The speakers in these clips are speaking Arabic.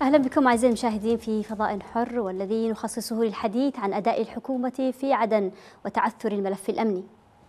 أهلا بكم أعزائي المشاهدين في فضاء حر، والذي نخصصه للحديث عن أداء الحكومة في عدن وتعثر الملف الأمني.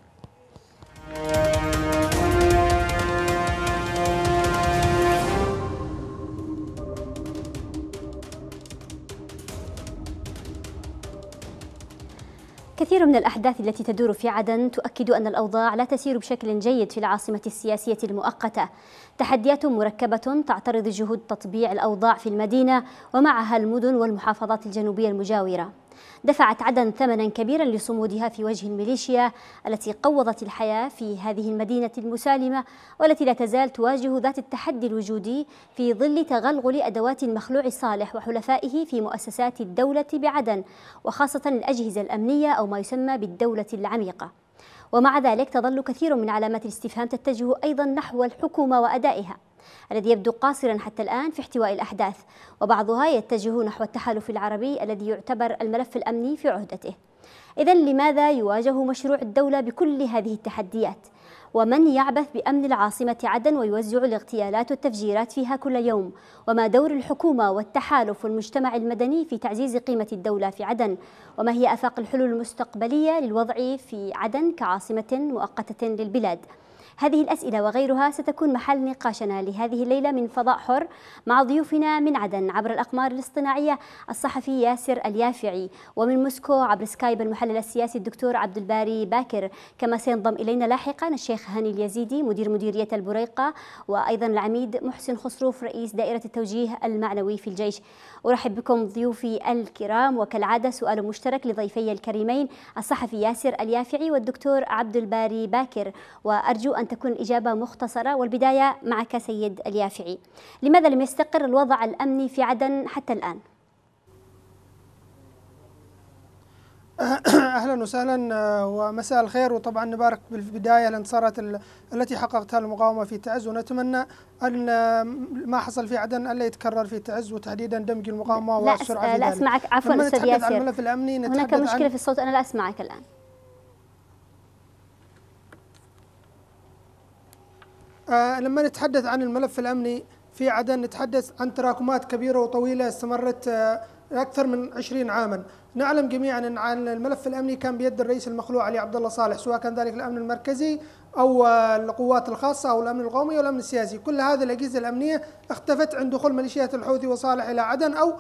كثير من الأحداث التي تدور في عدن تؤكد أن الأوضاع لا تسير بشكل جيد في العاصمة السياسية المؤقتة. تحديات مركبة تعترض جهود تطبيع الأوضاع في المدينة ومعها المدن والمحافظات الجنوبية المجاورة. دفعت عدن ثمنا كبيرا لصمودها في وجه الميليشيا التي قوضت الحياة في هذه المدينة المسالمة، والتي لا تزال تواجه ذات التحدي الوجودي في ظل تغلغل أدوات المخلوع صالح وحلفائه في مؤسسات الدولة بعدن، وخاصة الأجهزة الأمنية أو ما يسمى بالدولة العميقة. ومع ذلك تظل كثير من علامات الاستفهام تتجه أيضا نحو الحكومة وأدائها الذي يبدو قاصرا حتى الآن في احتواء الأحداث، وبعضها يتجه نحو التحالف العربي الذي يعتبر الملف الأمني في عهدته. إذن لماذا يواجه مشروع الدولة بكل هذه التحديات؟ ومن يعبث بأمن العاصمة عدن ويوزع الاغتيالات والتفجيرات فيها كل يوم؟ وما دور الحكومة والتحالف والمجتمع المدني في تعزيز قيمة الدولة في عدن؟ وما هي آفاق الحلول المستقبلية للوضع في عدن كعاصمة مؤقتة للبلاد؟ هذه الأسئلة وغيرها ستكون محل نقاشنا لهذه الليلة من فضاء حر مع ضيوفنا من عدن عبر الأقمار الاصطناعية الصحفي ياسر اليافعي، ومن موسكو عبر سكايب المحلل السياسي الدكتور عبد الباري باكر، كما سينضم إلينا لاحقا الشيخ هاني اليزيدي مديرية البريقة، وأيضا العميد محسن خسروف رئيس دائرة التوجيه المعنوي في الجيش. أرحب بكم ضيوفي الكرام، وكالعادة سؤال مشترك لضيفي الكريمين الصحفي ياسر اليافعي والدكتور عبد الباري باكر، وأرجو أن تكون الإجابة مختصرة. والبداية معك سيد اليافعي، لماذا لم يستقر الوضع الأمني في عدن حتى الآن؟ أهلا وسهلا ومساء الخير، وطبعا نبارك بالبداية الانتصارات التي حققتها المقاومة في تعز، ونتمنى أن ما حصل في عدن ألا يتكرر في تعز، وتحديدا دمج المقاومة والسرعة في ذلك. لا أسمعك، عفوا أستاذ ياسر، عن الملف الأمني هناك مشكلة في الصوت، أنا لا أسمعك الآن. لما نتحدث عن الملف الأمني في عدن نتحدث عن تراكمات كبيرة وطويلة استمرت أكثر من 20 عاما. نعلم جميعا أن الملف الأمني كان بيد الرئيس المخلوع علي عبد الله صالح، سواء كان ذلك الأمن المركزي أو القوات الخاصة أو الأمن القومي أو الأمن السياسي. كل هذه الأجهزة الأمنية اختفت عند دخول ميليشيات الحوثي وصالح إلى عدن، أو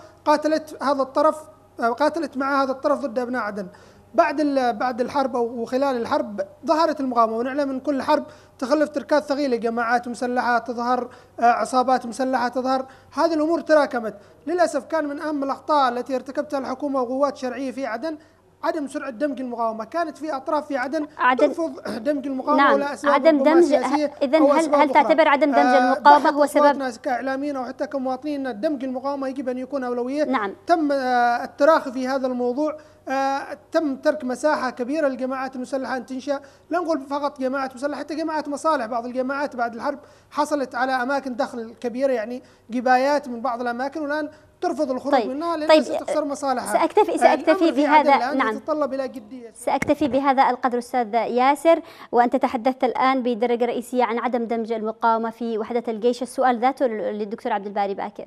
قاتلت مع هذا الطرف ضد أبناء عدن. بعد الحرب أو خلال الحرب ظهرت المقاومة، ونعلم من كل حرب تخلف تركات ثقيلة، جماعات مسلحة تظهر، عصابات مسلحة تظهر، هذه الأمور تراكمت. للأسف كان من أهم الأخطاء التي ارتكبتها الحكومة وقوات شرعية في عدن عدم سرعة دمج المقاومة. كانت في أطراف في عدن ترفض دمج المقاومة، نعم، ولا أسباب عدم دمج. إذن هل تعتبر عدم دمج المقاومة هو سبب؟ كإعلاميين أو حتى كمواطنين دمج المقاومة يجب أن يكون أولوية. نعم. تم التراخي في هذا الموضوع، تم ترك مساحة كبيرة للجماعات المسلحة أن تنشأ. لا نقول فقط جماعات مسلحة، حتى جماعات مصالح. بعض الجماعات بعد الحرب حصلت على أماكن دخل كبيرة، يعني جبايات من بعض الأماكن، والآن ترفض الخروج منها لأنها ستخسر مصالحها. سأكتفي بهذا. نعم، يتطلب إلى جدية. سأكتفي بهذا القدر أستاذ ياسر. وأنت تحدثت الآن بدرجة رئيسية عن عدم دمج المقاومة في وحدة الجيش. السؤال ذاته للدكتور عبد الباري باكر.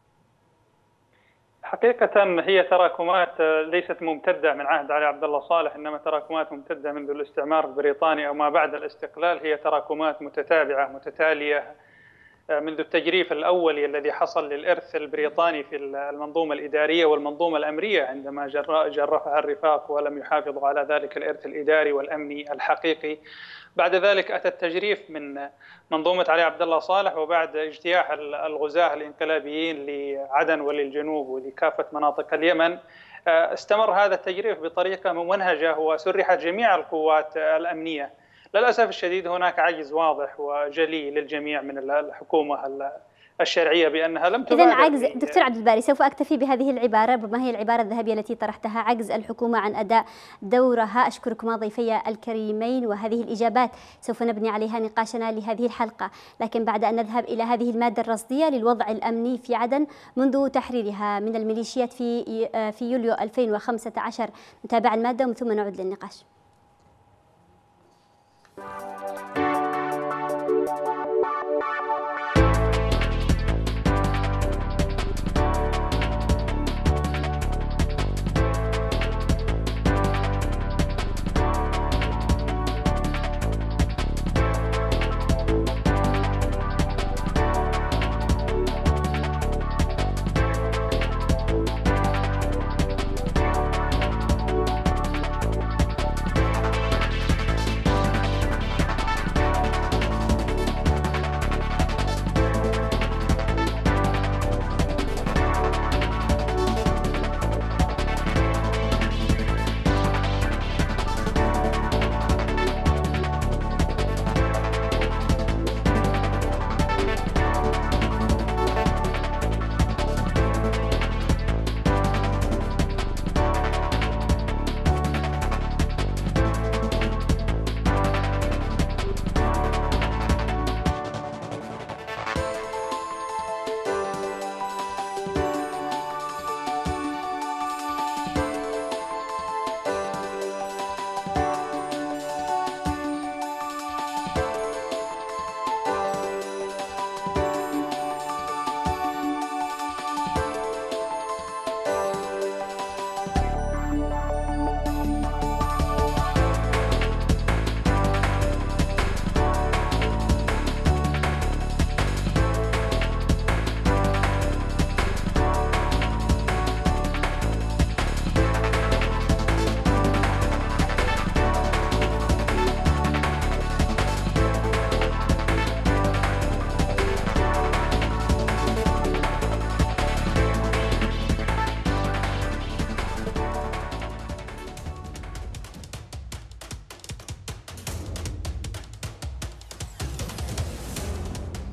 حقيقة هي تراكمات ليست ممتدة من عهد علي عبد الله صالح، إنما تراكمات ممتدة منذ الاستعمار البريطاني أو ما بعد الاستقلال. هي تراكمات متتابعة متتالية منذ التجريف الأولي الذي حصل للإرث البريطاني في المنظومة الإدارية والمنظومة الأمرية، عندما جرفها الرفاق ولم يحافظوا على ذلك الإرث الإداري والأمني الحقيقي. بعد ذلك أتى التجريف من منظومة علي عبد الله صالح، وبعد اجتياح الغزاة الانقلابيين لعدن وللجنوب ولكافة مناطق اليمن استمر هذا التجريف بطريقة ممنهجة وسرحت جميع القوات الأمنية. للأسف الشديد هناك عجز واضح وجلي للجميع من الحكومة الشرعية بأنها لم تبادر. إذن عجز. دكتور عبد الباري، سوف أكتفي بهذه العبارة، ربما هي العبارة الذهبية التي طرحتها: عجز الحكومة عن أداء دورها. أشكركما ضيفي الكريمين، وهذه الإجابات سوف نبني عليها نقاشنا لهذه الحلقة. لكن بعد أن نذهب إلى هذه المادة الرصدية للوضع الأمني في عدن منذ تحريرها من الميليشيات في يوليو 2015، نتابع المادة ومن ثم نعود للنقاش.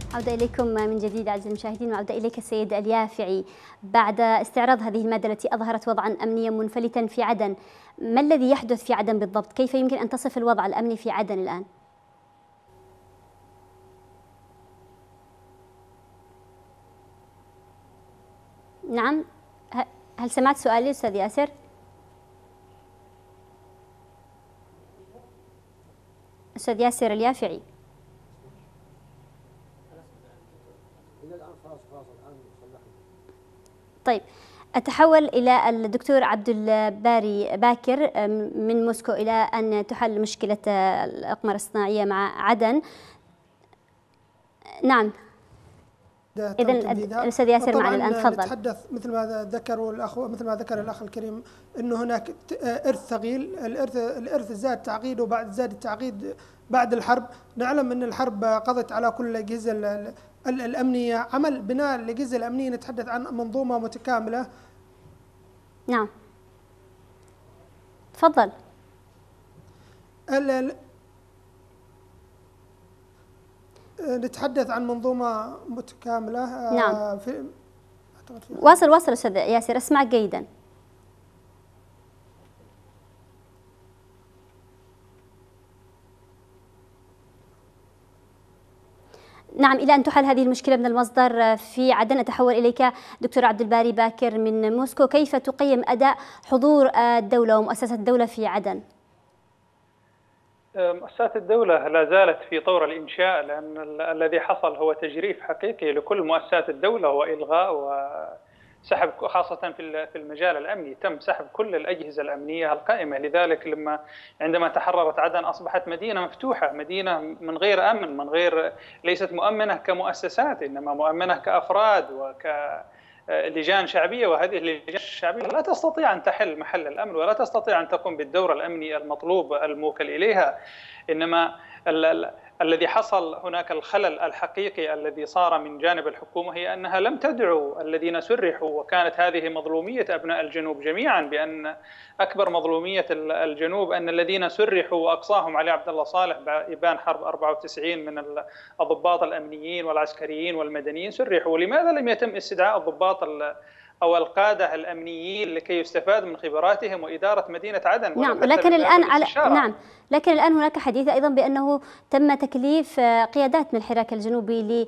عودة إليكم من جديد أعزائي المشاهدين، وعودة إليك السيد اليافعي. بعد استعراض هذه المادة التي أظهرت وضعا أمنيا منفلتا في عدن، ما الذي يحدث في عدن بالضبط؟ كيف يمكن أن تصف الوضع الأمني في عدن الآن؟ نعم، هل سمعت سؤالي أستاذ ياسر؟ أستاذ ياسر اليافعي. طيب، أتحول إلى الدكتور عبد الباري باكر من موسكو إلى أن تحل مشكلة الأقمار الصناعية مع عدن. نعم، إذا الأستاذ ياسر معنا الآن، تفضل. نتحدث مثل ما ذكر الأخ الكريم أنه هناك إرث ثقيل، الإرث زاد تعقيده زاد التعقيد بعد الحرب. نعلم أن الحرب قضت على كل الأجهزة الأمنية. عمل بناء الأجهزة الأمنية نتحدث عن منظومة متكاملة. نعم، تفضل. نتحدث عن منظومة متكاملة. نعم، واصل أستاذ ياسر، أسمعك جيدا. نعم، إلى أن تحل هذه المشكلة من المصدر في عدن. أتحول إليك دكتور عبد الباري باكر من موسكو. كيف تقيم أداء حضور الدولة ومؤسسات الدولة في عدن؟ مؤسسات الدولة لا زالت في طور الإنشاء، لأن الذي حصل هو تجريف حقيقي لكل مؤسسات الدولة وإلغاء وسحب، خاصة في المجال الأمني تم سحب كل الأجهزة الأمنية القائمة. لذلك عندما تحررت عدن أصبحت مدينة مفتوحة، مدينة من غير أمن، ليست مؤمنة كمؤسسات، إنما مؤمنة كأفراد لجان شعبية. وهذه اللجان الشعبية لا تستطيع أن تحل محل الأمن، ولا تستطيع أن تقوم بالدور الأمني المطلوب الموكل إليها. إنما الذي حصل هناك الخلل الحقيقي الذي صار من جانب الحكومة هي أنها لم تدعو الذين سرحوا، وكانت هذه مظلومية أبناء الجنوب جميعا، بأن أكبر مظلومية الجنوب أن الذين سرحوا وأقصاهم علي عبد الله صالح بإبان حرب 94 من الضباط الأمنيين والعسكريين والمدنيين سرحوا. لماذا لم يتم استدعاء الضباط أو القادة الأمنيين لكي يستفاد من خبراتهم وإدارة مدينة عدن؟ نعم، لكن الآن هناك حديث أيضا بأنه تم تكليف قيادات من الحراك الجنوبي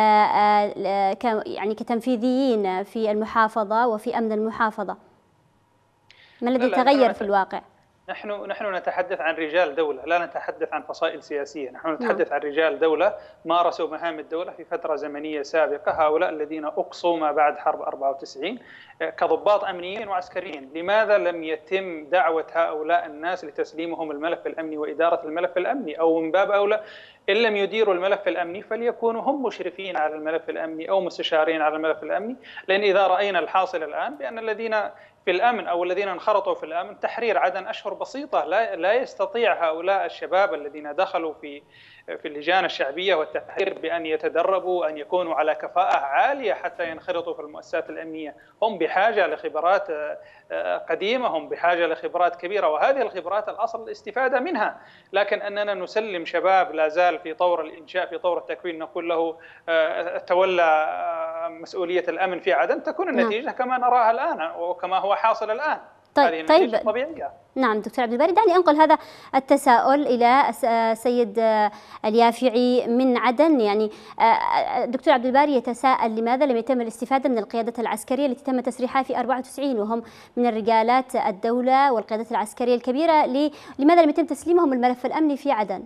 يعني كتنفيذيين في المحافظة وفي أمن المحافظة. ما الذي تغير في الواقع؟ نحن نتحدث عن رجال دولة، لا نتحدث عن فصائل سياسية. نحن نتحدث عن رجال دولة مارسوا مهام الدولة في فترة زمنية سابقة. هؤلاء الذين أقصوا ما بعد حرب 94 كضباط أمنيين وعسكريين، لماذا لم يتم دعوة هؤلاء الناس لتسليمهم الملف الأمني وإدارة الملف الأمني؟ أو من باب أولى إن لم يديروا الملف الأمني فليكونوا هم مشرفين على الملف الأمني أو مستشارين على الملف الأمني. لأن إذا رأينا الحاصل الآن بأن الذين في الأمن أو الذين انخرطوا في الأمن، تحرير عدن أشهر بسيطة، لا يستطيع هؤلاء الشباب الذين دخلوا في اللجان الشعبية والتحرير بأن يتدربوا، أن يكونوا على كفاءة عالية حتى ينخرطوا في المؤسسات الأمنية. هم بحاجة لخبرات قديمة، هم بحاجة لخبرات كبيرة، وهذه الخبرات الأصل الاستفادة منها. لكن أننا نسلم شباب لا زال في طور الإنشاء، في طور التكوين، نقول له تولى مسؤولية الأمن في عدن، تكون النتيجة كما نراها الآن وكما هو حاصل الآن. طيب طبيعية. نعم دكتور عبد الباري، دعني أنقل هذا التساؤل إلى السيد اليافعي من عدن. يعني دكتور عبد الباري يتساءل لماذا لم يتم الاستفادة من القيادة العسكرية التي تم تسريحها في 94، وهم من الرجالات الدولة والقيادات العسكرية الكبيرة، لماذا لم يتم تسليمهم الملف الأمني في عدن؟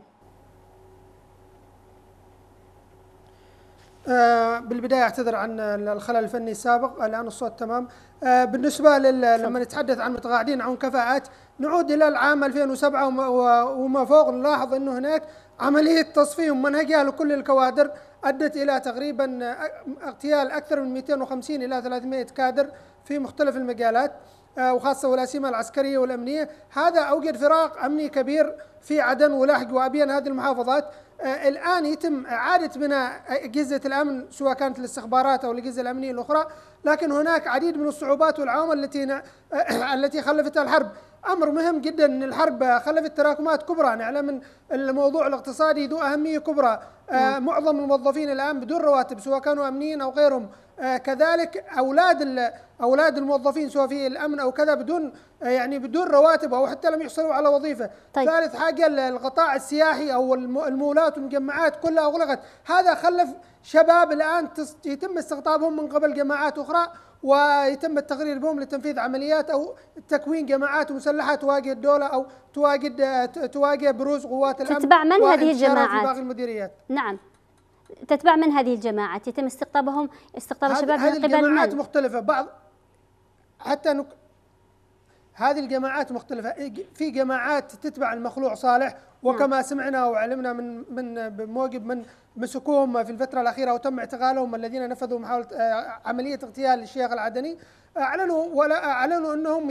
بالبداية أعتذر عن الخلل الفني السابق، الآن الصوت تمام. بالنسبة لما نتحدث عن متقاعدين عن كفاءات، نعود إلى العام 2007 وما فوق، نلاحظ أنه هناك عملية تصفية منهجة لكل الكوادر أدت إلى تقريبا اغتيال أكثر من 250 إلى 300 كادر في مختلف المجالات، وخاصة والأسيمة العسكرية والأمنية. هذا أوجد فراغ أمني كبير في عدن ولاحق وأبين هذه المحافظات. الآن يتم إعادة بناء أجهزة الأمن سواء كانت الاستخبارات أو الأجهزة الأمنية الأخرى، لكن هناك عديد من الصعوبات والعوامل التي خلفتها الحرب. أمر مهم جدا أن الحرب خلفت تراكمات كبرى. نعلم أن الموضوع الاقتصادي ذو أهمية كبرى. معظم الموظفين الآن بدون رواتب سواء كانوا أمنيين أو غيرهم. كذلك أولاد الموظفين سواء في الأمن أو كذا بدون رواتب أو حتى لم يحصلوا على وظيفة. طيب. ثالث حاجة القطاع السياحي أو المولات والمجمعات كلها أغلقت. هذا خلف شباب الآن يتم استقطابهم من قبل جماعات أخرى ويتم التغرير بهم لتنفيذ عمليات أو تكوين جماعات مسلحة تواجه الدولة أو تواجه بروز قوات الأمن. تتبع من هذه الجماعات؟ في باقي المديريات. نعم، تتبع من هذه الجماعات؟ يتم استقطاب الشباب من قبل الجماعات من؟ مختلفة. هذه الجماعات مختلفة. في جماعات تتبع المخلوع صالح، وكما سمعنا وعلمنا من بموجب من مسكوهم في الفترة الأخيرة وتم اعتقالهم الذين نفذوا محاولة عملية اغتيال الشيخ العدني. أعلنوا أنهم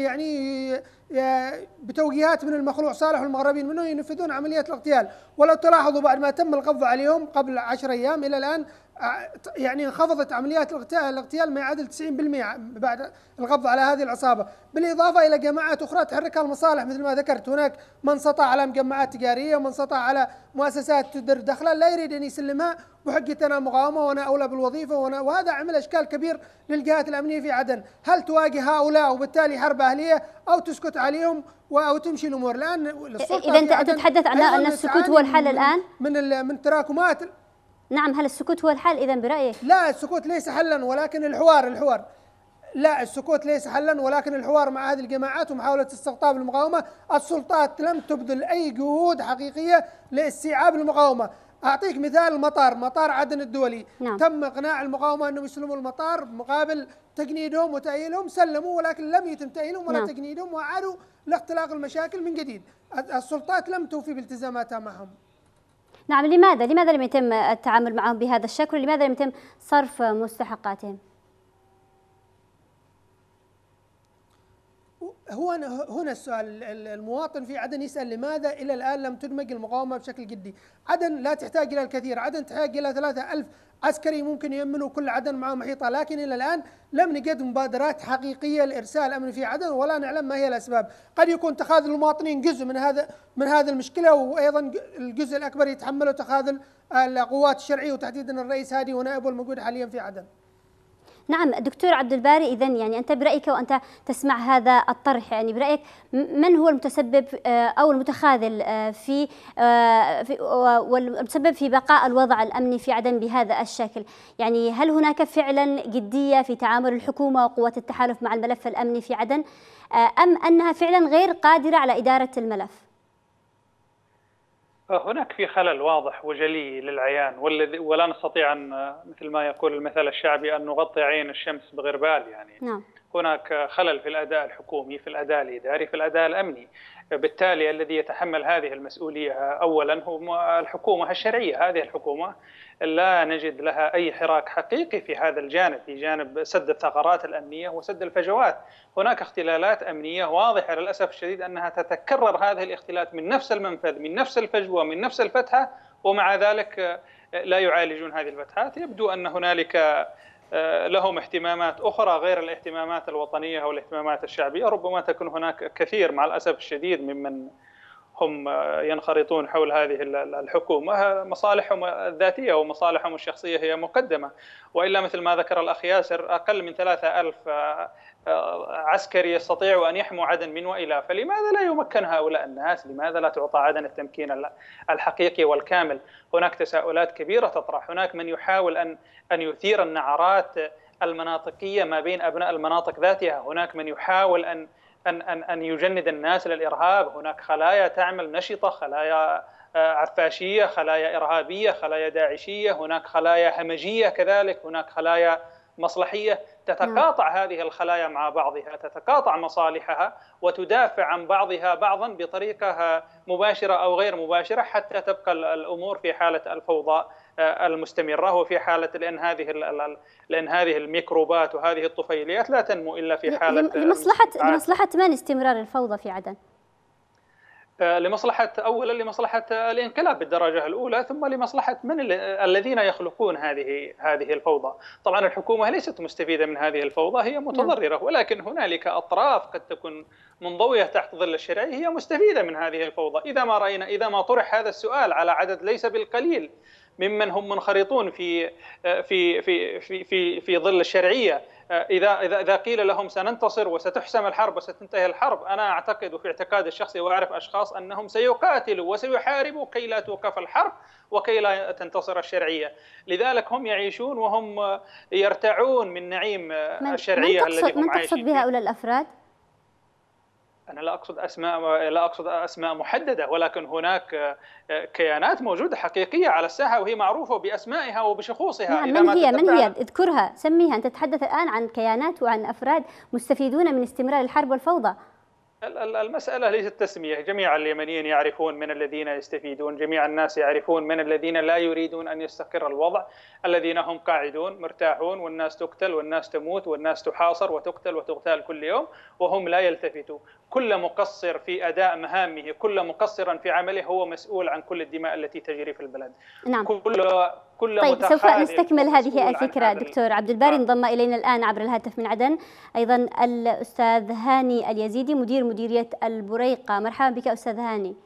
بتوجيهات من المخلوع صالح والمغربين منه ينفذون عمليات الاغتيال. ولو تلاحظوا بعد ما تم القبض عليهم قبل 10 أيام إلى الآن انخفضت عمليات الاغتيال ما يعادل 90% بعد القبض على هذه العصابة، بالإضافة إلى جماعات أخرى تحركها المصالح مثل ما ذكرت. هناك من سطع على مجمعات تجارية ومن سطع على مؤسسات تدر دخلا لا يريد أن يسلمها بحجة أنا مقاومة وأنا أولى بالوظيفة وهذا عمل إشكال كبير للجهات الأمنية في عدن. هل تواجه هؤلاء وبالتالي حرب أهلية أو تسكت عليهم أو تمشي الأمور؟ لأن إذا أنت تتحدث عن أن السكوت هو الحل الآن من تراكمات. نعم، هل السكوت هو الحل إذا برأيك؟ لا، السكوت ليس حلا ولكن الحوار. لا، السكوت ليس حلا ولكن الحوار مع هذه الجماعات ومحاولة استقطاب المقاومة. السلطات لم تبذل أي جهود حقيقية لاستيعاب المقاومة. أعطيك مثال مطار عدن الدولي. نعم. تم إقناع المقاومة أنهم يسلموا المطار مقابل تجنيدهم وتأهيلهم، سلموا ولكن لم يتم تأهيلهم ولا تجنيدهم وعادوا لاختلاق المشاكل من جديد. السلطات لم توفي بالتزاماتها معهم. نعم، لماذا لم يتم التعامل معهم بهذا الشكل؟ ولماذا لم يتم صرف مستحقاتهم؟ هنا السؤال. المواطن في عدن يسأل لماذا إلى الآن لم تدمج المقاومة بشكل جدي؟ عدن لا تحتاج إلى الكثير. عدن تحتاج إلى 3000 عسكري ممكن يأمنوا كل عدن معه محيطة، لكن إلى الآن لم نجد مبادرات حقيقية لإرسال أمن في عدن ولا نعلم ما هي الأسباب. قد يكون تخاذل المواطنين جزء من هذه المشكلة، وأيضا الجزء الأكبر يتحمله تخاذل القوات الشرعية وتحديدا الرئيس هادي ونائبه الموجود حاليا في عدن. نعم دكتور عبد الباري، إذن أنت برأيك وأنت تسمع هذا الطرح، برأيك من هو المتسبب أو المتخاذل والمتسبب في بقاء الوضع الأمني في عدن بهذا الشكل؟ هل هناك فعلا جدية في تعامل الحكومة وقوات التحالف مع الملف الأمني في عدن، أم أنها فعلا غير قادرة على إدارة الملف؟ هناك في خلل واضح وجلي للعيان، ولا نستطيع أن مثل ما يقول المثل الشعبي أن نغطي عين الشمس بغربال. نعم. هناك خلل في الأداء الحكومي، في الأداء الإداري، في الأداء الأمني. بالتالي الذي يتحمل هذه المسؤولية أولا هو الحكومة الشرعية. هذه الحكومة لا نجد لها أي حراك حقيقي في هذا الجانب، في جانب سد الثغرات الأمنية وسد الفجوات. هناك اختلالات أمنية واضحة للأسف الشديد أنها تتكرر هذه الاختلالات من نفس المنفذ، من نفس الفجوة، من نفس الفتحة، ومع ذلك لا يعالجون هذه الفتحات. يبدو أن هنالك لهم اهتمامات أخرى غير الاهتمامات الوطنية أو الاهتمامات الشعبية. ربما تكون هناك كثير مع الأسف الشديد ممن هم ينخرطون حول هذه الحكومة مصالحهم الذاتية ومصالحهم الشخصية هي مقدمة، وإلا مثل ما ذكر الأخ ياسر أقل من 3000 عسكري يستطيعوا أن يحموا عدن من وإلى، فلماذا لا يمكن هؤلاء الناس؟ لماذا لا تعطى عدن التمكين الحقيقي والكامل؟ هناك تساؤلات كبيرة تطرح. هناك من يحاول أن يثير النعرات المناطقية ما بين أبناء المناطق ذاتها. هناك من يحاول أن يجند الناس للإرهاب. هناك خلايا تعمل نشطة، خلايا عفاشية، خلايا إرهابية، خلايا داعشية، هناك خلايا همجية كذلك، هناك خلايا مصلحية. تتقاطع هذه الخلايا مع بعضها، تتقاطع مصالحها وتدافع عن بعضها بعضا بطريقة مباشرة أو غير مباشرة حتى تبقى الأمور في حالة الفوضى المستمرة، وفي حالة لأن هذه الميكروبات وهذه الطفيليات لا تنمو إلا في حالة لمصلحة من استمرار الفوضى في عدن؟ أولا لمصلحة الانقلاب بالدرجة الأولى، ثم لمصلحة من الذين يخلقون هذه الفوضى. طبعا الحكومة ليست مستفيدة من هذه الفوضى، هي متضررة، ولكن هنالك أطراف قد تكون منضوية تحت ظل الشرعية هي مستفيدة من هذه الفوضى. إذا ما طرح هذا السؤال على عدد ليس بالقليل ممن هم منخرطون في ظل الشرعية، إذا قيل لهم سننتصر وستحسم الحرب وستنتهي الحرب، أنا أعتقد في اعتقادي الشخصي وأعرف أشخاص أنهم سيقاتلوا وسيحاربوا كي لا توقف الحرب وكي لا تنتصر الشرعية. لذلك هم يعيشون وهم يرتعون من نعيم الشرعية الذي هم عايشين فيه. من تقصد بهؤلاء الأفراد؟ أنا لا أقصد أسماء محددة، ولكن هناك كيانات موجودة حقيقية على الساحة وهي معروفة بأسمائها وبشخوصها. نعم، من هي؟ اذكرها، سميها. أنت تتحدث الآن عن كيانات وعن أفراد مستفيدون من استمرار الحرب والفوضى. المسألة ليست تسمية، جميع اليمنيين يعرفون من الذين يستفيدون، جميع الناس يعرفون من الذين لا يريدون أن يستقر الوضع، الذين هم قاعدون مرتاحون والناس تقتل والناس تموت والناس تحاصر وتقتل وتغتال كل يوم وهم لا يلتفتوا. كل مقصر في أداء مهامه، كل مقصرا في عمله هو مسؤول عن كل الدماء التي تجري في البلد. نعم. كل طيب، سوف نستكمل هذه الفكرة. هذا دكتور عبد الباري انضم إلينا الآن عبر الهاتف من عدن، أيضا الأستاذ هاني اليزيدي مدير مديرية البريقة. مرحبا بك أستاذ هاني.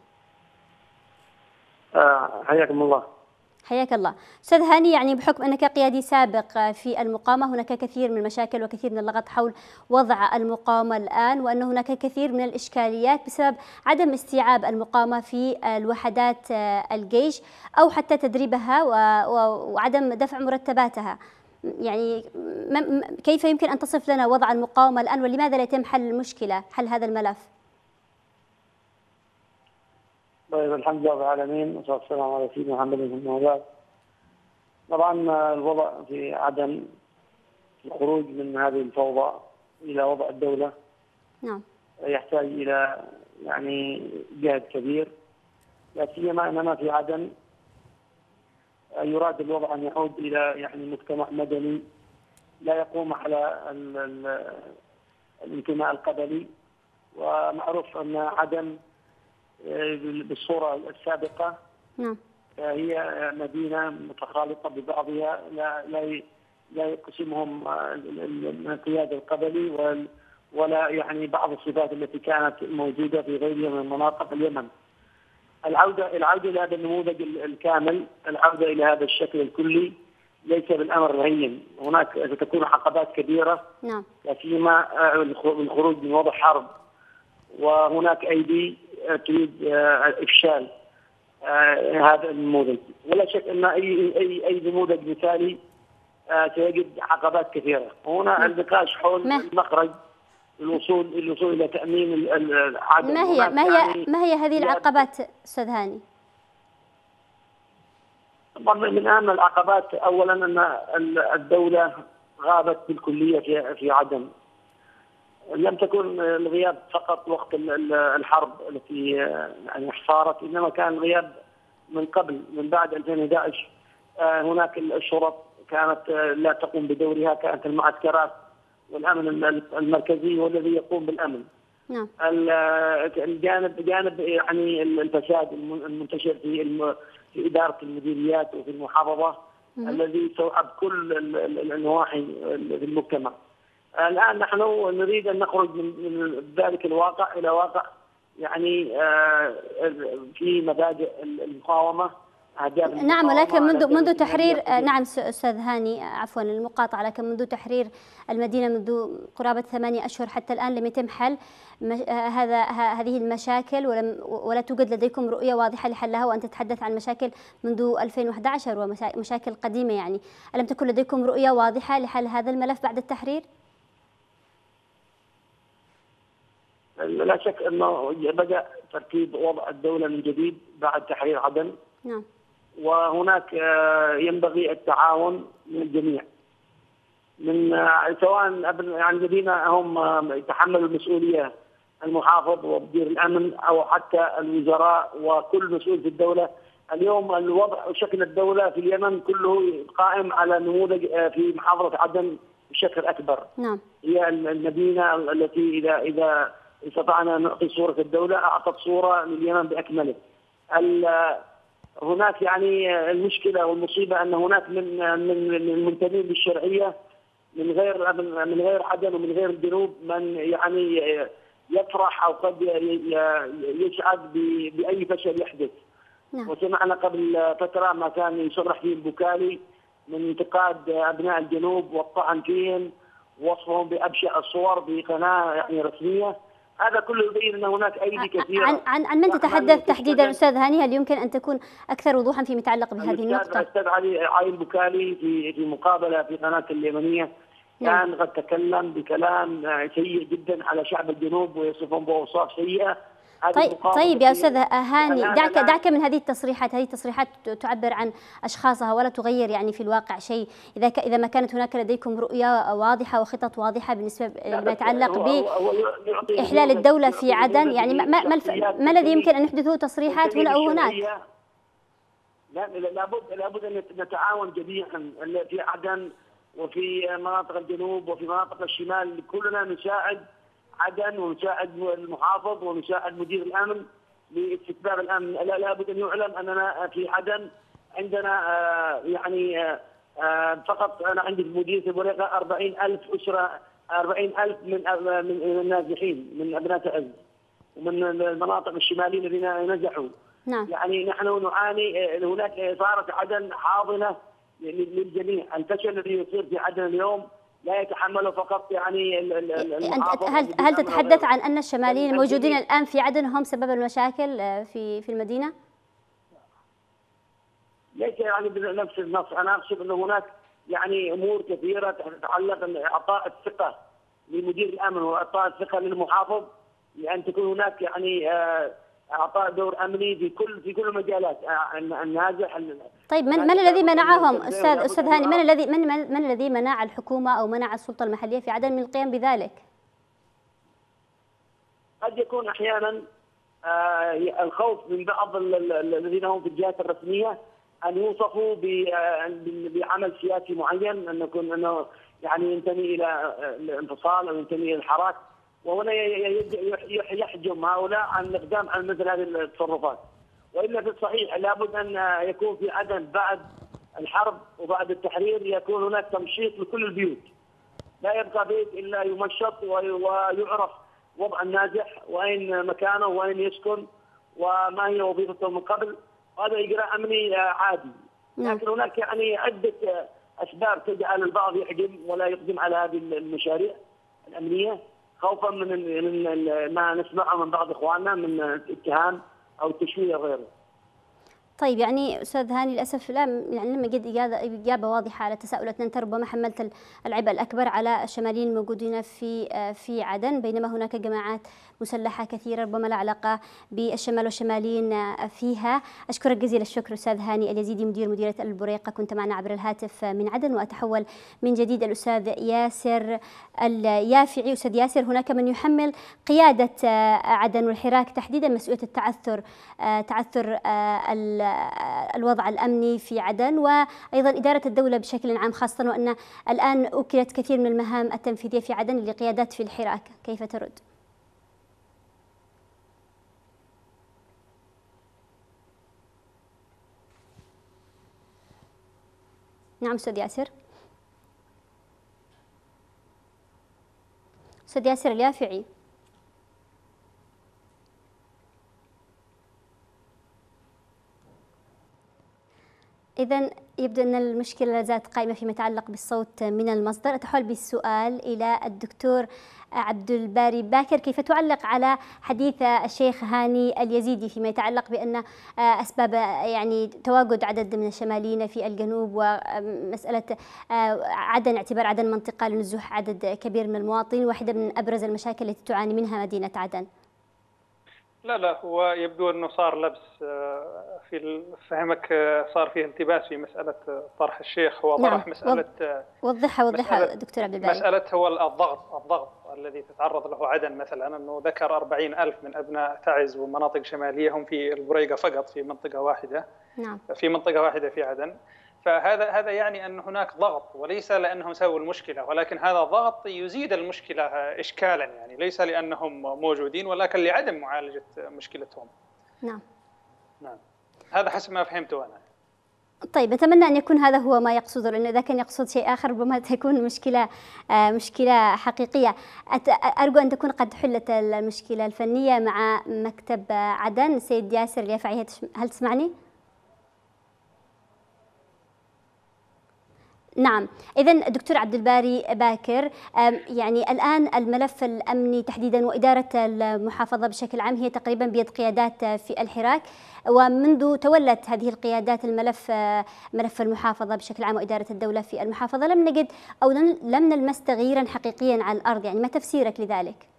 حياكم الله. حياك الله. أستاذ هاني، يعني بحكم أنك قيادي سابق في المقاومة، هناك كثير من المشاكل وكثير من اللغط حول وضع المقاومة الآن، وأن هناك كثير من الإشكاليات بسبب عدم استيعاب المقاومة في الوحدات الجيش أو حتى تدريبها وعدم دفع مرتباتها. يعني كيف يمكن أن تصف لنا وضع المقاومة الآن، ولماذا لا يتم حل المشكلة، حل هذا الملف؟ طيب، الحمد لله رب العالمين والصلاة والسلام على سيدنا محمد وعلى. طبعا الوضع في عدن، الخروج من هذه الفوضى إلى وضع الدولة نعم يحتاج إلى جهد كبير، لا سيما أننا في عدن يراد الوضع أن يعود إلى مجتمع مدني لا يقوم على الانتماء القبلي. ومعروف أن عدن بالصورة السابقة نعم هي مدينة متخالطة ببعضها، لا يقسمهم الانقياد القبلي ولا بعض الصفات التي كانت موجودة في غيرها من مناطق اليمن. العودة إلى هذا النموذج الكامل، العودة إلى هذا الشكل الكلي ليس بالأمر الهين. هناك ستكون عقبات كبيرة، نعم سيما الخروج من وضع حرب، وهناك أيدي تريد إفشال هذا النموذج. ولا شك أن أي نموذج مثالي سيجد عقبات كثيرة. هنا النقاش حول المخرج الوصول إلى تأمين العدل. ما هي هذه العقبات أستاذ هاني؟ من أهم العقبات أولا أن الدولة غابت بالكلية في عدن. لم تكن الغياب فقط وقت الحرب التي حصارت، انما كان الغياب من قبل، من بعد 2011. هناك الشرط كانت لا تقوم بدورها، كانت المعسكرات والامن المركزي هو الذي يقوم بالامن. نعم. جانب الفساد المنتشر في اداره المديريات وفي المحافظه الذي استوعب كل النواحي في المجتمع. الآن نحن نريد أن نخرج من ذلك الواقع إلى واقع في مبادئ المقاومة. نعم، ولكن منذ تحرير نعم أستاذ هاني، عفوا المقاطعة، لكن منذ تحرير المدينة منذ قرابة 8 أشهر حتى الآن لم يتم حل هذه المشاكل، ولا توجد لديكم رؤية واضحة لحلها، وأنت تتحدث عن مشاكل منذ 2011 ومشاكل قديمة. ألم تكن لديكم رؤية واضحة لحل هذا الملف بعد التحرير؟ لا شك أنه بدأ ترتيب وضع الدولة من جديد بعد تحرير عدن. نعم. وهناك ينبغي التعاون من الجميع، من سواء الذين هم يتحملوا المسؤولية، المحافظ ومدير الأمن أو حتى الوزراء وكل مسؤول في الدولة. اليوم الوضع وشكل الدولة في اليمن كله قائم على نموذج في محافظة عدن بشكل أكبر. نعم. هي المدينة التي إذا استطعنا أن نعطي صورة الدولة، أعطت صورة لليمن بأكمله. هناك يعني المشكلة والمصيبة أن هناك من المنتمين للشرعية من غير عدن ومن غير الجنوب من يعني يفرح أو قد يسعد بأي فشل يحدث. نعم. وسمعنا قبل فترة ما كان يصرح فيه البكالي من انتقاد أبناء الجنوب والطعن فيهم، وصفهم بأبشع الصور بقناة يعني رسمية. هذا كله يبين أن هناك أيدي كثيرة. عن من تتحدث تحديدا أستاذ هاني؟ هل يمكن أن تكون أكثر وضوحا فيما يتعلق بهذه النقطة؟ الأستاذ علي البكالي في مقابلة في قناة اليمنية كان قد تكلم بكلام سيء جدا على شعب الجنوب ويصفهم بأوصاف سيئة. طيب يا أستاذ هاني، دعك من هذه التصريحات. هذه التصريحات تعبر عن أشخاصها ولا تغير يعني في الواقع شيء. إذا ما كانت هناك لديكم رؤية واضحة وخطط واضحة بالنسبة لما يتعلق بإحلال الدولة في عدن، يعني ما الذي يمكن أن يحدثه تصريحات هنا أو هناك؟ لابد أن نتعاون جميعا في عدن وفي مناطق الجنوب وفي مناطق الشمال، كلنا نساعد عدن ونساعد المحافظ ونساعد مدير الامن لاستتباب الامن. لابد ان يعلم اننا في عدن عندنا فقط انا عندي في مديريه البريقه 40,000 اسره، 40,000 من النازحين من ابناء تعز ومن المناطق الشماليه الذين نزحوا. نعم. يعني نحن نعاني، هناك صارت عدن حاضنه للجميع. الفشل الذي يصير في عدن اليوم لا يتحمله فقط يعني هل تتحدث عن أن الشماليين الموجودين الآن في عدن هم سبب المشاكل في المدينة؟ ليس يعني بنفس النص، أنا أقصد أن هناك يعني أمور كثيرة تتعلق بإعطاء الثقة لمدير الأمن وإعطاء الثقة للمحافظ، لأن تكون هناك يعني اعطاء دور امني في كل المجالات النازح. طيب من الذي منعهم استاذ هاني؟ من الذي منع الحكومه او منع السلطه المحليه في عدن من القيام بذلك؟ قد يكون احيانا الخوف من بعض الذين هم في الجهات الرسميه ان يوصفوا بعمل سياسي معين، انه يعني ينتمي الى الانفصال او ينتمي الى الحراك، وهنا يحجم هؤلاء عن الاقدام على مثل هذه التصرفات. والا في الصحيح لابد ان يكون في عدن بعد الحرب وبعد التحرير يكون هناك تمشيط لكل البيوت، لا يبقى بيت الا يمشط ويعرف وضع النازح واين مكانه واين يسكن وما هي وظيفته من قبل، وهذا اجراء امني عادي. لكن هناك يعني عده اسباب تجعل البعض يحجم ولا يقدم على هذه المشاريع الامنيه خوفا من ما نسمعه من بعض اخواننا من اتهام او تشويه غيره. طيب يعني استاذ هاني للاسف لا يعني لم اجد اجابه واضحه على تساؤلاتنا. انت ربما حملت العبء الاكبر على الشماليين الموجودين في عدن، بينما هناك جماعات مسلحه كثيره ربما لا علاقه بالشمال والشماليين فيها. اشكرك جزيل الشكر استاذ هاني اليزيدي مديريه البريقه، كنت معنا عبر الهاتف من عدن. واتحول من جديد الاستاذ ياسر اليافعي. استاذ ياسر، هناك من يحمل قياده عدن والحراك تحديدا مسؤوليه تعثر الوضع الأمني في عدن وأيضا إدارة الدولة بشكل عام، خاصة وأن الآن أكلت كثير من المهام التنفيذية في عدن لقيادات في الحراك. كيف ترد؟ نعم أستاذ ياسر. أستاذ ياسر اليافعي. إذن يبدو أن المشكلة لا زالت قائمة فيما يتعلق بالصوت من المصدر. أتحول بالسؤال إلى الدكتور عبد الباري باكر، كيف تعلق على حديث الشيخ هاني اليزيدي فيما يتعلق بأن أسباب يعني تواجد عدد من الشماليين في الجنوب ومسألة عدن، اعتبار عدن منطقة لنزوح عدد كبير من المواطنين، واحدة من أبرز المشاكل التي تعاني منها مدينة عدن؟ لا هو يبدو أنه صار لبس في فهمك، صار فيه التباس في مسألة طرح الشيخ. هو طرح مسألة وضحها دكتور عبد الباري. مسألة هو الضغط الذي تتعرض له عدن، مثلا أنه ذكر 40,000 من أبناء تعز ومناطق شمالية هم في البريقة فقط في منطقة واحدة. نعم. في منطقة واحدة في عدن. فهذا يعني أن هناك ضغط، وليس لأنهم سووا المشكلة، ولكن هذا الضغط يزيد المشكلة إشكالا، يعني ليس لأنهم موجودين ولكن لعدم معالجة مشكلتهم. نعم. نعم، هذا حسب ما فهمته أنا. طيب، أتمنى أن يكون هذا هو ما يقصده، لأنه إذا كان يقصد شيء آخر ربما تكون مشكلة حقيقية. أرجو أن تكون قد حلت المشكلة الفنية مع مكتب عدن. سيد ياسر اليافعي، هل تسمعني؟ نعم، إذن دكتور عبد الباري باكر، يعني الآن الملف الأمني تحديدا وإدارة المحافظة بشكل عام هي تقريبا بيد قيادات في الحراك، ومنذ تولت هذه القيادات ملف المحافظة بشكل عام وإدارة الدولة في المحافظة لم نجد أو لم نلمس تغييرا حقيقيا على الأرض، يعني ما تفسيرك لذلك؟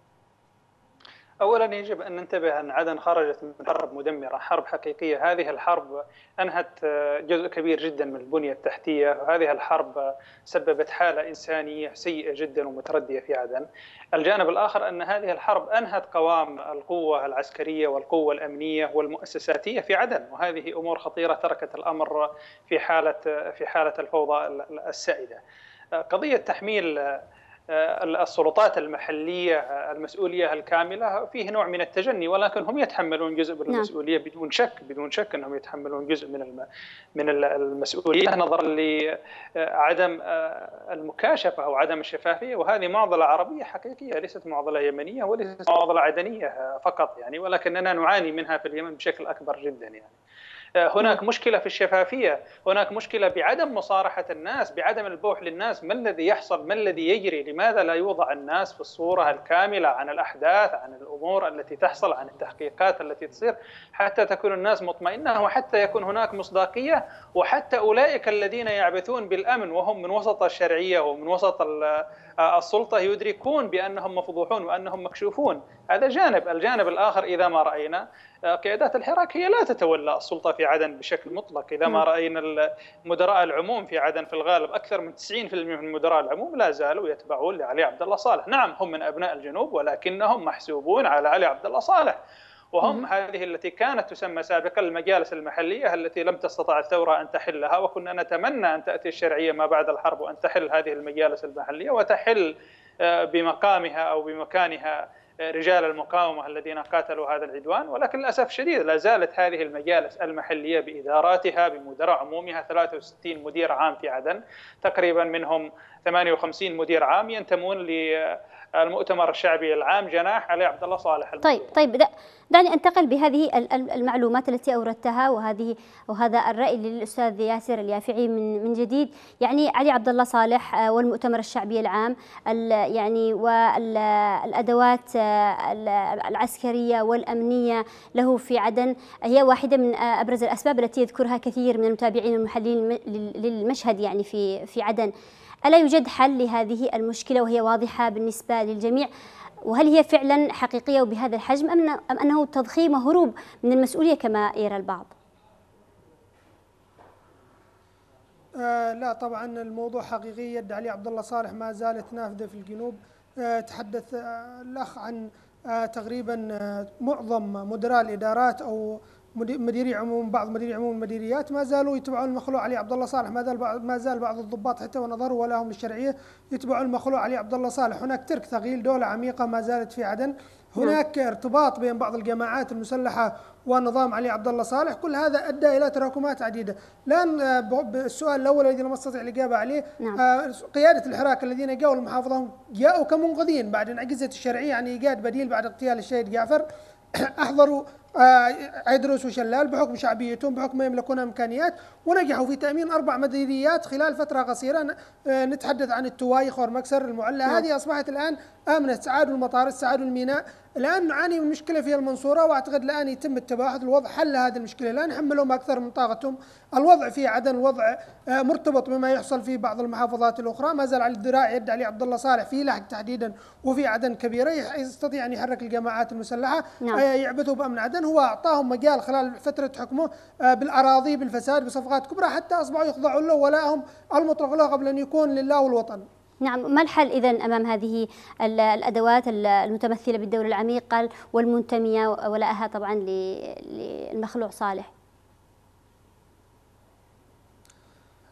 أولا يجب أن ننتبه أن عدن خرجت من حرب مدمرة، حرب حقيقية. هذه الحرب أنهت جزء كبير جدا من البنية التحتية، وهذه الحرب سببت حالة إنسانية سيئة جدا ومتردية في عدن. الجانب الآخر أن هذه الحرب أنهت قوام القوة العسكرية والقوة الأمنية والمؤسساتية في عدن، وهذه أمور خطيرة تركت الأمر في حالة الفوضى السائدة. قضية تحميل السلطات المحلية المسؤولية الكاملة فيه نوع من التجني، ولكن هم يتحملون جزء من المسؤولية بدون شك أنهم يتحملون جزء من المسؤولية نظرا لعدم المكاشفة أو عدم الشفافية. وهذه معضلة عربية حقيقية، ليست معضلة يمنية وليست معضلة عدنية فقط يعني، ولكننا نعاني منها في اليمن بشكل أكبر جدا يعني. هناك مشكلة في الشفافية، هناك مشكلة بعدم مصارحة الناس، بعدم البوح للناس ما الذي يحصل، ما الذي يجري، لماذا لا يوضع الناس في الصورة الكاملة عن الأحداث، عن الأمور التي تحصل، عن التحقيقات التي تصير، حتى تكون الناس مطمئنة وحتى يكون هناك مصداقية، وحتى أولئك الذين يعبثون بالأمن وهم من وسط الشرعية ومن وسط السلطة يدركون بأنهم مفضوحون وأنهم مكشوفون. هذا جانب. الجانب الآخر، إذا ما رأينا قيادات الحراك هي لا تتولى السلطة في عدن بشكل مطلق. إذا ما رأينا مدراء العموم في عدن في الغالب أكثر من 90% من مدراء العموم لا زالوا يتبعون لعلي عبد الله صالح. نعم، هم من أبناء الجنوب ولكنهم محسوبون على علي عبد الله صالح، وهم هذه التي كانت تسمى سابقا المجالس المحلية التي لم تستطع الثورة أن تحلها، وكنا نتمنى أن تأتي الشرعية ما بعد الحرب وأن تحل هذه المجالس المحلية وتحل بمقامها أو بمكانها رجال المقاومة الذين قاتلوا هذا العدوان. ولكن للأسف الشديد لا زالت هذه المجالس المحلية بإداراتها بمدراء عمومها 63 مدير عام في عدن، تقريبا منهم 58 مدير عام ينتمون للمؤتمر الشعبي العام جناح علي عبد الله صالح. طيب دعني أنتقل بهذه المعلومات التي أوردتها وهذا الرأي للأستاذ ياسر اليافعي من جديد. يعني علي عبد الله صالح والمؤتمر الشعبي العام يعني والأدوات العسكرية والأمنية له في عدن هي واحدة من أبرز الأسباب التي يذكرها كثير من المتابعين والمحللين للمشهد يعني في عدن. ألا يوجد حل لهذه المشكلة وهي واضحة بالنسبة للجميع؟ وهل هي فعلا حقيقية وبهذا الحجم أم أنه تضخيم وهروب من المسؤولية كما يرى البعض؟ لا طبعا الموضوع حقيقي. يد علي عبد الله صالح ما زالت نافذة في الجنوب. تحدث الأخ عن تقريبا معظم مدراء الإدارات أو مديري عموم، بعض مديري عموم المديريات ما زالوا يتبعون المخلوع علي عبد الله صالح. ما زال بعض الضباط حتى ونظروا ولهم للشرعية يتبعون المخلوع علي عبد الله صالح. هناك ترك ثقيل، دولة عميقة ما زالت في عدن، هناك ارتباط بين بعض الجماعات المسلحة ونظام علي عبد الله صالح. كل هذا أدى إلى تراكمات عديدة. الآن السؤال الأول الذي لم أستطيع الإجابة عليه، قيادة الحراك الذين جاءوا المحافظة جاءوا كمنقذين بعد انعجزت الشرعية عن إيجاد بديل بعد اغتيال الشهيد جعفر. أحضروا عيدروس وشلال بحكم شعبيتهم، بحكم ما يملكون إمكانيات، ونجحوا في تأمين 4 مديريات خلال فترة قصيرة. نتحدث عن التواي، خور مكسر، المعلة. هذه أصبحت الآن آمنة. سعاد المطار، سعاد الميناء. الآن نعاني من مشكلة في المنصورة، وأعتقد الآن يتم التباحث الوضع حل هذه المشكلة. لا نحملهم أكثر من طاقتهم. الوضع في عدن الوضع مرتبط بما يحصل في بعض المحافظات الأخرى. ما زال على الذراع يد علي عبد الله صالح في لحق تحديدا وفي عدن كبيرة يستطيع أن يحرك الجماعات المسلحة. يعبثوا بأمن عدن. هو أعطاهم مجال خلال فترة حكمه بالأراضي، بالفساد، بصفقات كبرى، حتى أصبحوا يخضعون له ولائهم المطلق له قبل أن يكون لله والوطن. نعم، ما الحل إذن أمام هذه الأدوات المتمثلة بالدولة العميقة والمنتمية ولائها طبعا للمخلوع صالح؟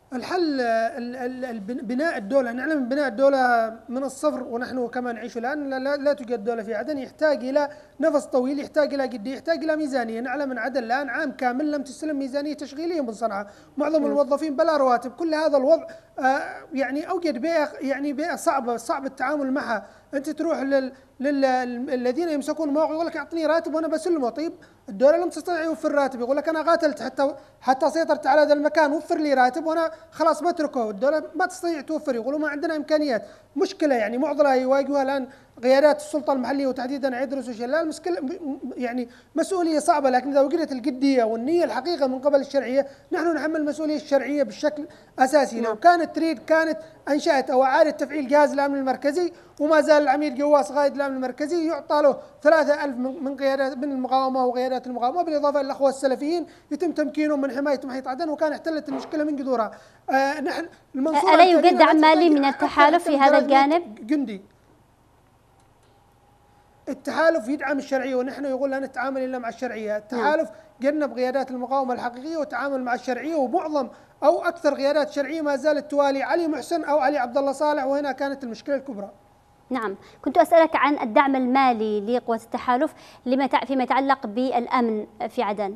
الحل بناء الدولة. نعلم بناء الدولة من الصفر، ونحن كما نعيش الآن لا توجد دولة في عدن، يحتاج إلى نفس طويل، يحتاج إلى جدية، يحتاج إلى ميزانية. نعلم أن عدن الآن عام كامل لم تستلم ميزانية تشغيلية من صنعاء، معظم الموظفين بلا رواتب. كل هذا الوضع يعني أوجد بيئة صعب التعامل معها. أنت تروح للذين يمسكون المواقع يقول لك أعطني راتب وأنا بسلمه. طيب الدولة لم تستطيع يوفر راتب، يقول لك أنا قاتلت حتى سيطرت على هذا المكان، وفر لي راتب وأنا خلاص بتركه. الدولة ما تستطيع توفر، يقولوا ما عندنا إمكانيات. مشكلة يعني معضلة يواجهها الآن قيادات السلطة المحلية وتحديدا عيدروس وشلال. المشكلة يعني مسؤولية صعبة، لكن إذا وجدت الجدية والنية الحقيقة من قبل الشرعية، نحن نحمل المسؤولية الشرعية بالشكل أساسي. لو كانت تريد كانت أنشأت أو أعادت تفعيل جهاز الأمن المركزي، وما زال العميد قواس قائد الأمن المركزي يعطى له 3000 من قيادات من المقاومة وقيادات المقاومة، بالإضافة للأخوة السلفيين يتم تمكينهم من حماية محيط عدن، وكان احتلت المشكلة من جذورها. نحن المنصورة ألا يوجد دعم مالي من التحالف في هذا الجانب؟ جندي التحالف يدعم الشرعية، ونحن يقول لا نتعامل إلا مع الشرعية. التحالف جنب قيادات المقاومة الحقيقية وتعامل مع الشرعية، ومعظم أو أكثر قيادات الشرعية ما زالت توالي علي محسن أو علي عبد الله صالح، وهنا كانت المشكلة الكبرى. نعم، كنت أسألك عن الدعم المالي لقوى التحالف فيما يتعلق بالأمن في عدن.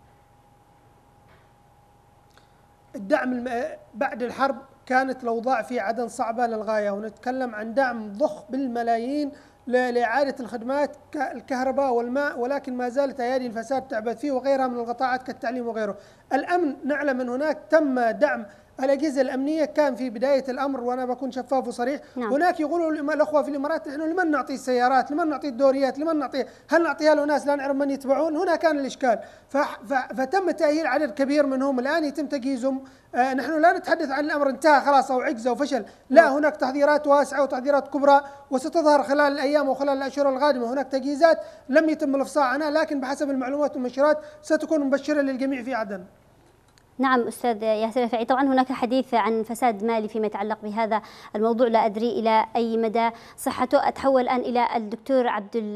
الدعم بعد الحرب كانت الأوضاع في عدن صعبة للغاية، ونتكلم عن دعم ضخ بالملايين لإعادة الخدمات كالكهرباء والماء، ولكن ما زالت أيادي الفساد تعبث فيه وغيرها من القطاعات كالتعليم وغيره. الأمن نعلم أن هناك تم دعم الأجهزة الأمنية، كان في بداية الأمر وأنا بكون شفاف وصريح. نعم. هناك يقولوا الأخوة في الإمارات نحن لمن نعطي السيارات، لمن نعطي الدوريات، لمن نعطي، هل نعطيها لناس لا نعرف من يتبعون؟ هنا كان الإشكال. فتم تأهيل عدد كبير منهم، الآن يتم تجهيزهم. نحن لا نتحدث عن الأمر انتهى خلاص أو عجز أو فشل، لا، هناك تحضيرات واسعة وتحضيرات كبرى وستظهر خلال الأيام وخلال الأشهر القادمة. هناك تجهيزات لم يتم الإفصاح عنها، لكن بحسب المعلومات والمؤشرات ستكون مبشرة للجميع في عدن. نعم أستاذ ياسر الرفاعي، طبعا هناك حديث عن فساد مالي فيما يتعلق بهذا الموضوع، لا أدري إلى أي مدى صحته. أتحول الآن إلى الدكتور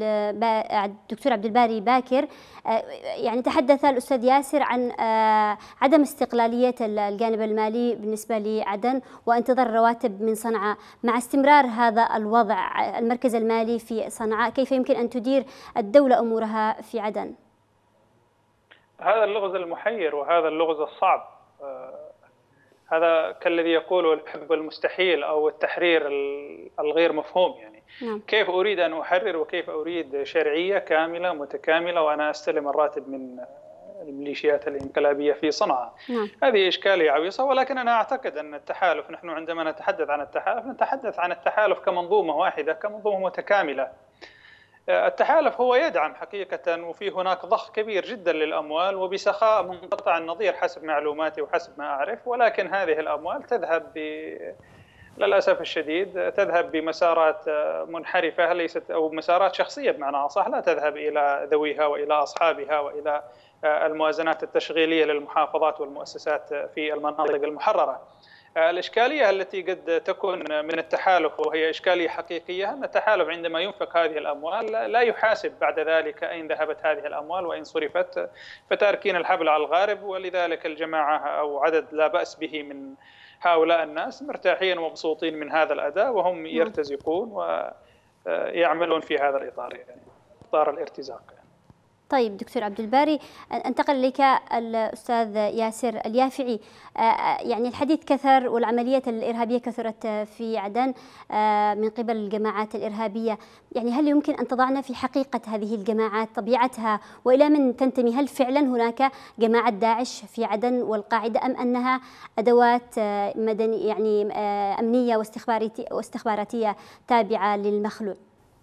عبد الباري باكر. يعني تحدث الأستاذ ياسر عن عدم استقلالية الجانب المالي بالنسبة لعدن وانتظار الرواتب من صنعاء. مع استمرار هذا الوضع المركز المالي في صنعاء، كيف يمكن أن تدير الدولة أمورها في عدن؟ هذا اللغز المحير وهذا اللغز الصعب. هذا كالذي يقول الحب المستحيل أو التحرير الغير مفهوم. يعني كيف أريد أن أحرر وكيف أريد شرعية كاملة متكاملة وأنا أستلم الراتب من الميليشيات الانقلابية في صنعاء؟ هذه إشكالية عويصة. ولكن أنا أعتقد أن التحالف، نحن عندما نتحدث عن التحالف نتحدث عن التحالف كمنظومة واحدة، كمنظومة متكاملة. التحالف هو يدعم حقيقة، وفي هناك ضخ كبير جدا للأموال وبسخاء منقطع النظير حسب معلوماتي وحسب ما أعرف. ولكن هذه الأموال تذهب للأسف الشديد تذهب بمسارات منحرفة، ليست أو مسارات شخصية بمعنى أصح، لا تذهب إلى ذويها وإلى أصحابها وإلى الموازنات التشغيلية للمحافظات والمؤسسات في المناطق المحررة. الإشكالية التي قد تكون من التحالف، وهي إشكالية حقيقية، أن التحالف عندما ينفق هذه الأموال لا يحاسب بعد ذلك أين ذهبت هذه الأموال وإن صرفت، فتاركين الحبل على الغارب. ولذلك الجماعة أو عدد لا بأس به من هؤلاء الناس مرتاحين ومبسوطين من هذا الأداء، وهم يرتزقون ويعملون في هذا الإطار، يعني إطار الارتزاق. طيب دكتور عبد الباري، انتقل لك الأستاذ ياسر اليافعي. يعني الحديث كثر والعمليات الإرهابية كثرت في عدن من قبل الجماعات الإرهابية. يعني هل يمكن أن تضعنا في حقيقة هذه الجماعات، طبيعتها وإلى من تنتمي؟ هل فعلا هناك جماعة داعش في عدن والقاعدة، أم أنها أدوات مدنية يعني أمنية واستخباراتية تابعة للمخلوع؟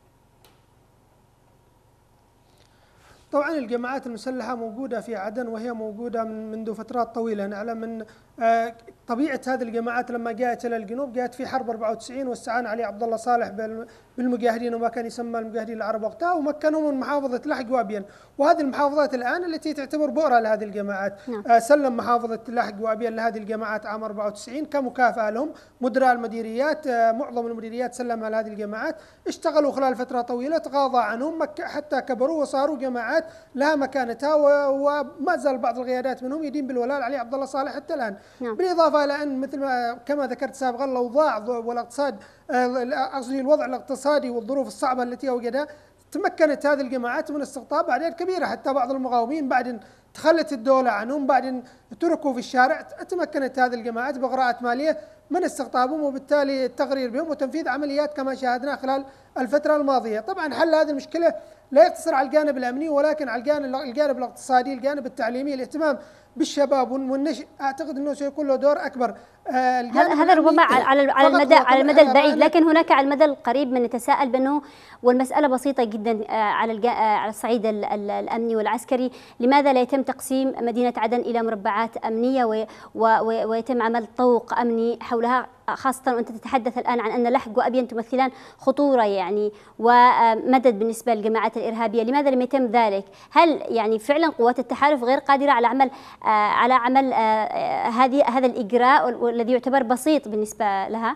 طبعا الجماعات المسلحة موجودة في عدن، وهي موجودة منذ فترات طويلة. نعلم من طبيعة هذه الجماعات لما جاءت إلى الجنوب جاءت في حرب 94 واستعان علي عبد الله صالح بالمجاهدين وما كان يسمى المجاهدين العرب وقتها، ومكنهم من محافظة لحج وأبين، وهذه المحافظات الآن التي تعتبر بؤرة لهذه الجماعات. سلم محافظة لحج وأبين لهذه الجماعات عام 94 كمكافأة لهم مدراء المديريات، معظم المديريات سلمها لهذه الجماعات. اشتغلوا خلال فترة طويلة، تغاضى عنهم حتى كبروا وصاروا جماعات الجماعات لها مكانتها، وما زال بعض القيادات منهم يدين بالولاء علي عبد الله صالح حتى الآن. بالإضافة إلى أن مثل ما كما ذكرت سابقا الأوضاع والاقتصاد، قصدي الوضع الاقتصادي والظروف الصعبة التي وجدها، تمكنت هذه الجماعات من استقطاب أعداد كبيرة. حتى بعض المقاومين بعد تخلت الدولة عنهم، بعد تركوا في الشارع، تمكنت هذه الجماعات بإغراءات مالية من استقطابهم وبالتالي التغرير بهم وتنفيذ عمليات كما شاهدنا خلال الفترة الماضية. طبعا حل هذه المشكلة لا يقتصر على الجانب الأمني، ولكن على الجانب الاقتصادي، الجانب التعليمي، الاهتمام بالشباب والنشء، أعتقد أنه سيكون له دور أكبر. هذا ربما على المدى البعيد، لكن هناك على المدى القريب من نتساءل بأنه، والمسألة بسيطة جدا على الصعيد الأمني والعسكري، لماذا لا يتم تقسيم مدينة عدن إلى مربعات أمنية ويتم عمل طوق أمني حولها، خاصة وأنت تتحدث الآن عن أن لحج وأبين تمثلان خطورة يعني ومدد بالنسبة للجماعات الإرهابية، لماذا لم يتم ذلك؟ هل يعني فعلا قوات التحالف غير قادرة على عمل هذا الإجراء الذي يعتبر بسيط بالنسبة لها؟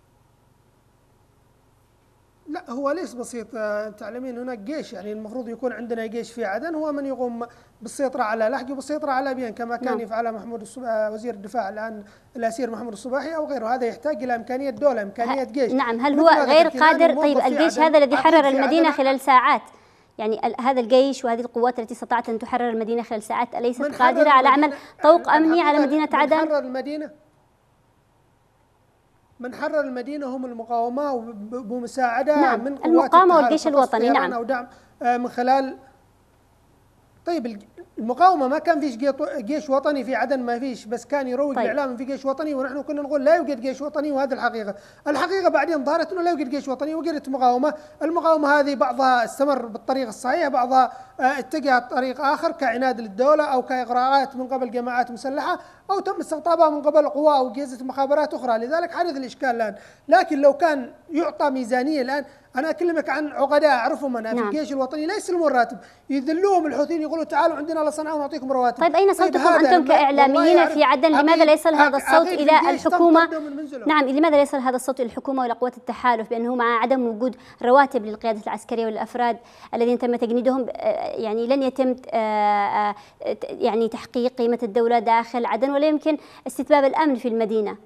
لا، هو ليس بسيط. تعلمين هناك جيش، يعني المفروض يكون عندنا جيش في عدن هو من يقوم بالسيطرة على لحج وبالسيطرة على أبين، كما كان يفعل محمود وزير الدفاع الآن الأسير محمود الصباحي أو غيره. هذا يحتاج إلى إمكانية دولة، إمكانية جيش. نعم، هل هو غير قادر؟ طيب الجيش هذا الذي حرر المدينة خلال ساعات، يعني هذا الجيش وهذه القوات التي استطاعت أن تحرر المدينة خلال ساعات أليست قادرة على عمل طوق أمني على مدينة عدن؟ من حرر المدينة هم المقاومة بمساعدة من قوات المقاومة والجيش الوطني. نعم، أو دعم من خلال. طيب المقاومة ما كان فيش جيش وطني في عدن، ما فيش، بس كان يروج الإعلام في جيش وطني، ونحن كنا نقول لا يوجد جيش وطني، وهذه الحقيقة بعدين ظهرت أنه لا يوجد جيش وطني وجدت مقاومة. المقاومة هذه بعضها استمر بالطريق الصحيح، بعضها اتجه طريق آخر كعناد للدولة أو كإغراءات من قبل جماعات مسلحة، أو تم استقطابها من قبل قوى أو أجهزة مخابرات أخرى، لذلك حدث الإشكال الآن. لكن لو كان يعطى ميزانية الآن، أنا أكلمك عن عقداء أعرفهم أنا في الجيش الوطني ليس لهم راتب، يذلوهم الحوثيين يقولوا تعالوا عندنا لصنعاء ونعطيكم رواتب. طيب أين صوتكم أنتم كإعلاميين في عدن؟ لماذا لا يصل هذا الصوت إلى الحكومة؟ نعم، لماذا لا يصل هذا الصوت إلى الحكومة وإلى قوات التحالف بأنه مع عدم وجود رواتب للقيادة العسكرية والأفراد الذين تم تجنيدهم يعني لن يتم يعني تحقيق قيمة الدولة داخل عدن، ولا يمكن استتباب الأمن في المدينة؟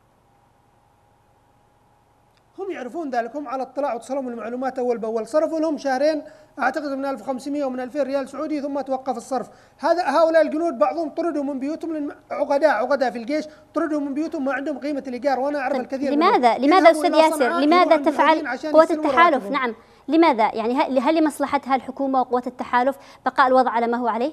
هم يعرفون ذلك، هم على اطلاع وتصلهم المعلومات أول بأول. صرفوا لهم شهرين أعتقد من 1500 ومن 2000 ريال سعودي ثم توقف الصرف. هؤلاء الجنود بعضهم طردوا من بيوتهم، عقداء في الجيش طردوا من بيوتهم، ما عندهم قيمة الإيجار، وأنا أعرف الكثير. لماذا أستاذ ياسر؟ لماذا تفعل قوات التحالف؟ نعم، لماذا؟ يعني هل لمصلحتها الحكومة وقوات التحالف بقاء الوضع على ما هو عليه؟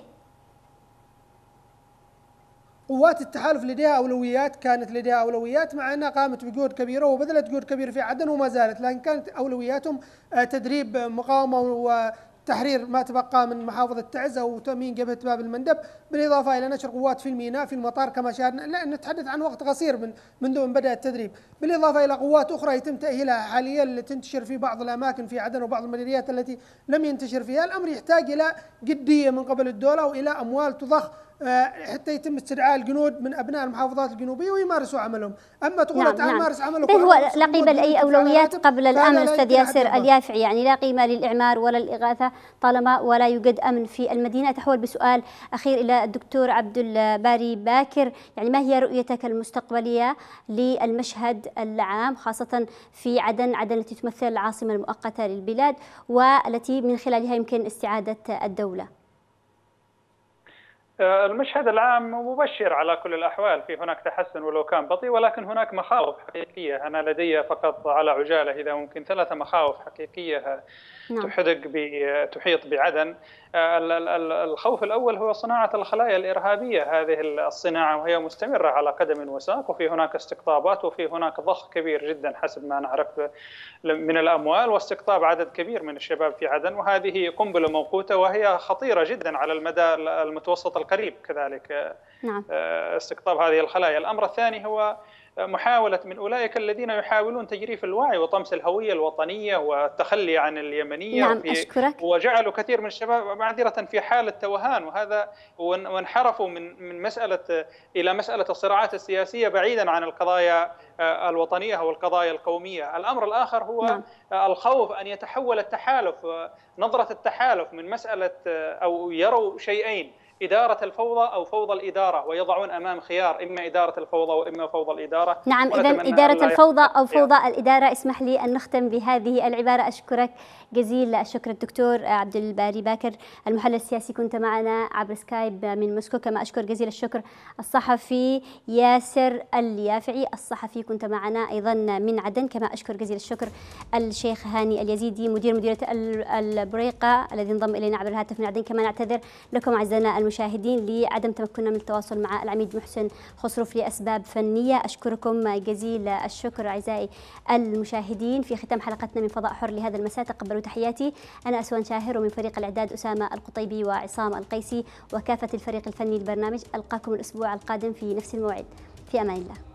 قوات التحالف لديها أولويات، كانت لديها أولويات مع أنها قامت بجهود كبيرة وبذلت جهود كبيرة في عدن وما زالت، لكن كانت أولوياتهم تدريب مقاومة وتحرير ما تبقى من محافظة تعز أو تأمين جبهة باب المندب، بالإضافة إلى نشر قوات في الميناء في المطار كما شاهدنا، لا نتحدث عن وقت قصير منذ أن بدأ التدريب، بالإضافة إلى قوات أخرى يتم تأهيلها حاليا لتنتشر في بعض الأماكن في عدن وبعض المديريات التي لم ينتشر فيها. الأمر يحتاج إلى جدية من قبل الدولة وإلى أموال تضخ حتى يتم استدعاء الجنود من أبناء المحافظات الجنوبية ويمارسوا عملهم. أما تقول تعال مارس عملك، هو لا قيمة لأي أولويات قبل الأمن أستاذ ياسر اليافعي، يعني لا قيمة للإعمار ولا الإغاثة طالما ولا يوجد أمن في المدينة. أتحول بسؤال أخير إلى الدكتور عبد الباري باكر، يعني ما هي رؤيتك المستقبلية للمشهد العام خاصة في عدن التي تمثل العاصمة المؤقتة للبلاد والتي من خلالها يمكن استعادة الدولة؟ المشهد العام مبشر على كل الأحوال، في هناك تحسن ولو كان بطيء، ولكن هناك مخاوف حقيقية. أنا لدي فقط على عجالة إذا ممكن 3 مخاوف حقيقية تحيط بعدن. الخوف الأول هو صناعة الخلايا الإرهابية، هذه الصناعة وهي مستمرة على قدم وساق، وفي هناك استقطابات وفي هناك ضخ كبير جدا حسب ما نعرف من الأموال واستقطاب عدد كبير من الشباب في عدن، وهذه قنبلة موقوتة وهي خطيرة جدا على المدى المتوسط القريب كذلك نعم. استقطاب هذه الخلايا. الأمر الثاني هو محاولة من أولئك الذين يحاولون تجريف الوعي وطمس الهوية الوطنية والتخلي عن اليمنية. نعم أشكرك. وجعلوا كثير من الشباب معذرة في حالة توهان، وهذا وانحرفوا من مسألة إلى مسألة الصراعات السياسية بعيدا عن القضايا الوطنية أو القضايا القومية. الأمر الآخر هو نعم. الخوف أن يتحول التحالف، نظرة التحالف من مسألة أو يروا شيئين: إدارة الفوضى أو فوضى الإدارة، ويضعون أمام خيار إما إدارة الفوضى وإما فوضى الإدارة. نعم، إذن إدارة الفوضى أو فوضى الإدارة. اسمح لي أن نختم بهذه العبارة. أشكرك جزيل الشكر الدكتور عبد الباري باكر المحلل السياسي، كنت معنا عبر سكايب من موسكو. كما أشكر جزيل الشكر الصحفي ياسر اليافعي الصحفي، كنت معنا أيضا من عدن. كما أشكر جزيل الشكر الشيخ هاني اليزيدي مديرية البريقة الذي انضم إلينا عبر الهاتف من عدن. كما نعتذر لكم أعزائنا المشاهدين لعدم تمكننا من التواصل مع العميد محسن خسروف لأسباب فنية. أشكركم جزيل الشكر أعزائي المشاهدين. في ختام حلقتنا من فضاء حر لهذا المساء تقبلوا تحياتي، أنا أسوان شاهر، ومن فريق الإعداد أسامة القطيبي وعصام القيسي وكافة الفريق الفني للبرنامج. ألقاكم الأسبوع القادم في نفس الموعد، في أمان الله.